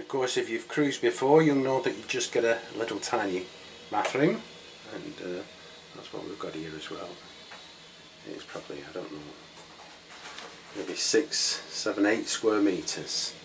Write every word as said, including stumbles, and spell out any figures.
of course if you've cruised before you'll know that you just get a little tiny bathroom, and uh, that's what we've got here as well. It's probably, I don't know, maybe six, seven, eight square metres.